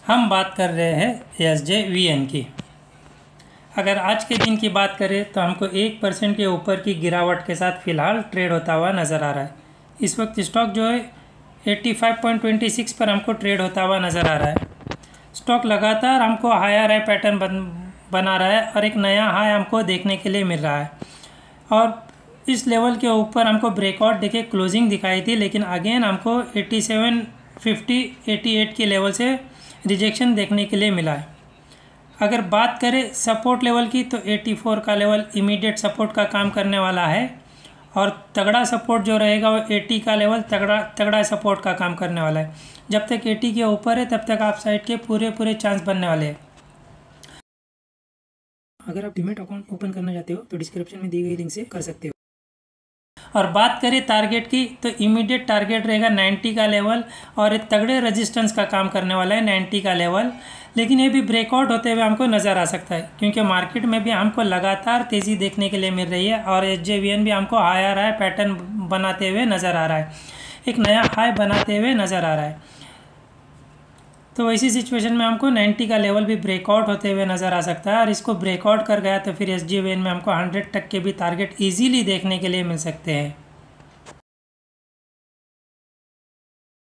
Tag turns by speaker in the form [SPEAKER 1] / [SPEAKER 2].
[SPEAKER 1] हम बात कर रहे हैं SJVN की। अगर आज के दिन की बात करें तो हमको 1% के ऊपर की गिरावट के साथ फ़िलहाल ट्रेड होता हुआ नज़र आ रहा है। इस वक्त स्टॉक जो है 85.26 पर हमको ट्रेड होता हुआ नज़र आ रहा है। स्टॉक लगातार हमको हायर हाई पैटर्न बना रहा है और एक नया हाई हमको देखने के लिए मिल रहा है। और इस लेवल के ऊपर हमको ब्रेकआउट देखे क्लोजिंग दिखाई थी, लेकिन अगेन हमको 8750 88 के लेवल से रिजेक्शन देखने के लिए मिला है। अगर बात करें सपोर्ट लेवल की तो 84 का लेवल इमीडिएट सपोर्ट का काम करने वाला है और तगड़ा सपोर्ट जो रहेगा वो 80 का लेवल तगड़ा सपोर्ट का काम करने वाला है। जब तक 80 के ऊपर है तब तक आप साइड के पूरे चांस बनने वाले हैं। अगर आप डीमैट अकाउंट ओपन करना चाहते हो तो डिस्क्रिप्शन में दी गई लिंक से कर सकते हो। और बात करें टारगेट की तो इमीडिएट टारगेट रहेगा 90 का लेवल और एक तगड़े रेजिस्टेंस का काम करने वाला है 90 का लेवल। लेकिन ये भी ब्रेकआउट होते हुए हमको नज़र आ सकता है, क्योंकि मार्केट में भी हमको लगातार तेज़ी देखने के लिए मिल रही है और SJVN भी हमको हायर हाई पैटर्न बनाते हुए नज़र आ रहा है, एक नया हाई बनाते हुए नज़र आ रहा है। तो वैसी सिचुएशन में हमको 90 का लेवल भी ब्रेकआउट होते हुए नज़र आ सकता है और इसको ब्रेकआउट कर गया तो फिर SJVN में हमको 100 तक के भी टारगेट ईजीली देखने के लिए मिल सकते हैं।